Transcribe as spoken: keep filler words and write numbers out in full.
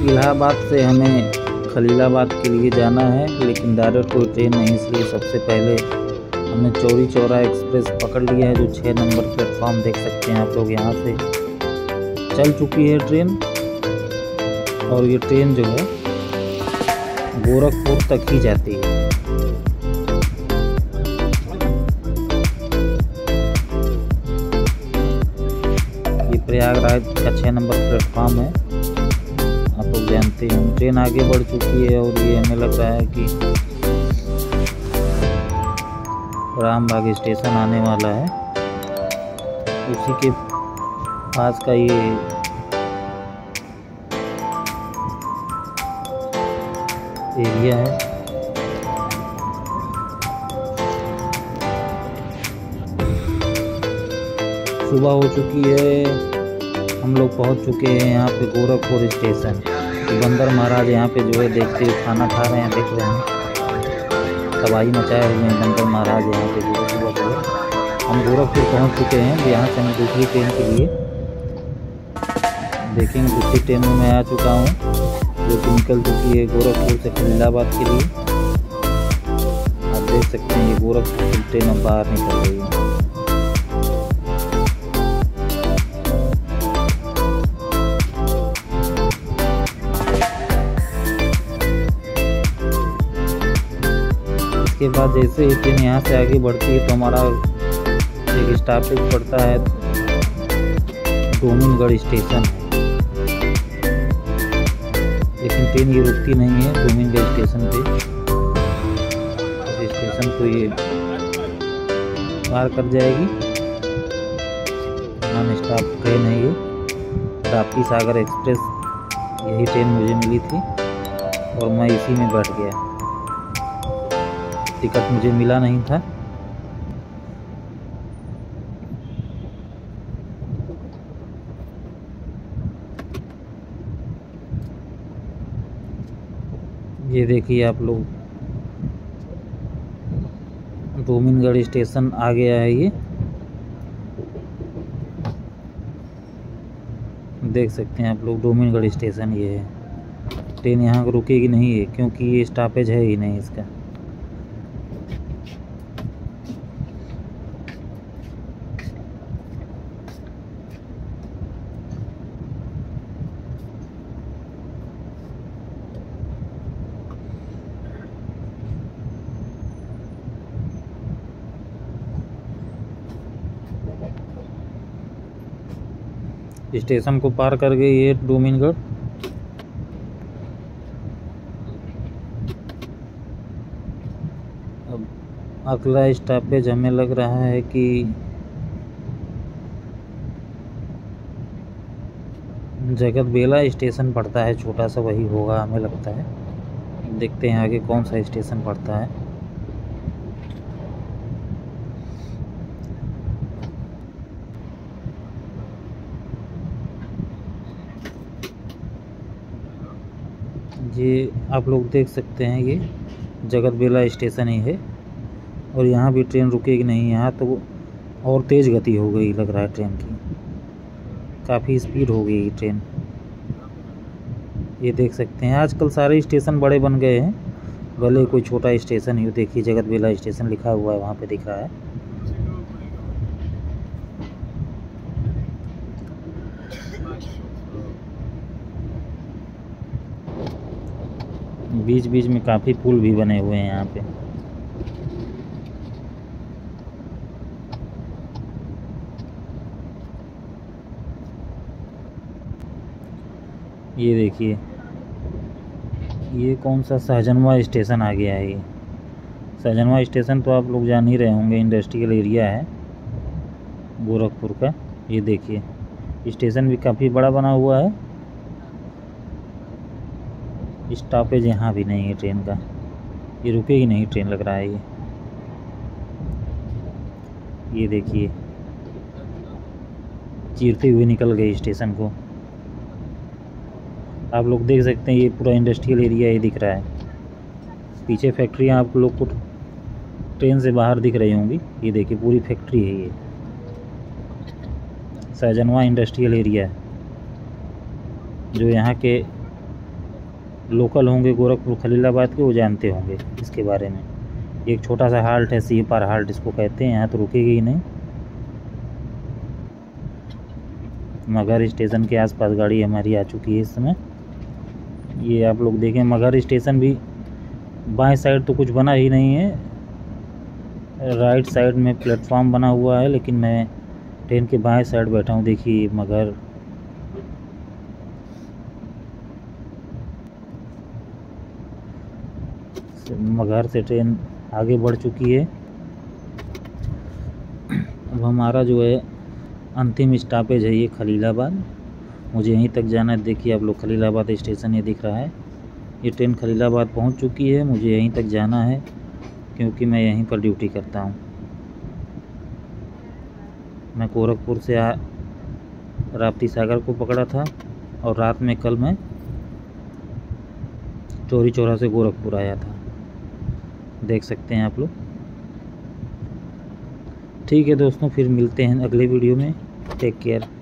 इलाहाबाद से हमें खलीलाबाद के लिए जाना है, लेकिन डायरेक्ट कोई ट्रेन नहीं, इसलिए सबसे पहले हमने चौरी चौरा एक्सप्रेस पकड़ लिया है, जो छः नंबर प्लेटफॉर्म देख सकते हैं आप लोग। यहाँ से चल चुकी है ट्रेन, और ये ट्रेन जो है गोरखपुर तक ही जाती है। ये प्रयागराज का छः नंबर प्लेटफॉर्म है, आप लोग जानते हैं। ट्रेन आगे बढ़ चुकी है और ये हमें लग रहा है कि रामबाग स्टेशन आने वाला है। उसी के पास का ये एरिया है। सुबह हो चुकी है, हम लोग पहुंच चुके हैं यहाँ पे गोरखपुर स्टेशन। तो बंदर महाराज यहाँ पे जो है देखते हुए खाना खा रहे हैं, देख रहे हैं, तबाही मचाए हुए हैं बंदर महाराज यहाँ पे जो सुबह सुबह। हम गोरखपुर पहुँच चुके हैं, यहाँ से हम दूसरी ट्रेन के लिए देखेंगे। दूसरी ट्रेन में मैं आ चुका हूँ, जो कि निकल चुकी है गोरखपुर से खलीलाबाद के लिए। आप देख सकते हैं ये गोरखपुर की ट्रेन अब बाहर निकल रही है। इसके बाद जैसे ही ट्रेन यहाँ से आगे बढ़ती है तो हमारा एक स्टॉपेज पड़ता है डोमिनगढ़ स्टेशन है, लेकिन ट्रेन ये रुकती नहीं है डोमिनगढ़ स्टेशन पे। इस स्टेशन को ये पार कर जाएगी। नॉन स्टॉप ट्रेन है ये, राप्ती सागर एक्सप्रेस। यही ट्रेन मुझे मिली थी और मैं इसी में बैठ गया। टिकट मुझे मिला नहीं था। ये देखिए आप लोग, डोमिनगढ़ स्टेशन आ गया है। ये देख सकते हैं आप लोग, डोमिनगढ़ स्टेशन ये है। ट्रेन यहाँ रुकेगी नहीं है, क्योंकि ये स्टॉपेज है ही नहीं इसका। स्टेशन को पार कर गई ये डोमिनगढ़। अब अगला स्टॉपेज हमें लग रहा है कि जगतबेला स्टेशन पड़ता है, छोटा सा वही होगा हमें लगता है। देखते हैं आगे कौन सा स्टेशन पड़ता है। ये आप लोग देख सकते हैं, ये जगतबेला स्टेशन ही है और यहाँ भी ट्रेन रुकेगी नहीं। यहाँ तो और तेज़ गति हो गई लग रहा है ट्रेन की, काफ़ी स्पीड हो गई ट्रेन। ये देख सकते हैं आजकल सारे स्टेशन बड़े बन गए हैं, भले कोई छोटा स्टेशन ही हो। देखिए जगतबेला स्टेशन लिखा हुआ है, वहाँ पे दिख रहा है। बीच बीच में काफ़ी पुल भी बने हुए हैं यहाँ पे। ये देखिए, ये कौन सा सहजनवा स्टेशन आ गया है। ये सहजनवा स्टेशन तो आप लोग जान ही रहे होंगे, इंडस्ट्रियल एरिया है गोरखपुर का। ये देखिए स्टेशन भी काफ़ी बड़ा बना हुआ है। स्टॉपेज यहाँ भी नहीं है ट्रेन का, ये रुकेगी नहीं ट्रेन लग रहा है ये। ये देखिए चीरते हुए निकल गए स्टेशन को। आप लोग देख सकते हैं ये पूरा इंडस्ट्रियल एरिया ये दिख रहा है। पीछे फैक्ट्रियाँ आप लोग को ट्रेन से बाहर दिख रही होंगी। ये देखिए पूरी फैक्ट्री है ये, सहजनवा इंडस्ट्रियल एरिया, जो यहाँ के लोकल होंगे गोरखपुर खलीलाबाद के, वो जानते होंगे इसके बारे में। एक छोटा सा हाल्ट है, सी पार हाल्ट इसको कहते हैं, यहाँ तो रुकेगी ही नहीं। मगहर स्टेशन के आसपास गाड़ी हमारी आ चुकी है इस समय। ये आप लोग देखें, मगहर स्टेशन भी बाएं साइड तो कुछ बना ही नहीं है, राइट साइड में प्लेटफॉर्म बना हुआ है, लेकिन मैं ट्रेन के बाएं साइड बैठा हूँ। देखिए मगहर मगहर से ट्रेन आगे बढ़ चुकी है। अब हमारा जो है अंतिम स्टॉपेज है ये खलीलाबाद। मुझे यहीं तक जाना है। देखिए आप लोग, खलीलाबाद स्टेशन ये दिख रहा है। ये ट्रेन खलीलाबाद पहुंच चुकी है। मुझे यहीं तक जाना है क्योंकि मैं यहीं पर ड्यूटी करता हूं। मैं गोरखपुर से आ राप्ती सागर को पकड़ा था और रात में कल मैं चौरी चौरा से गोरखपुर आया था, देख सकते हैं आप लोग। ठीक है दोस्तों, फिर मिलते हैं अगले वीडियो में। Take care.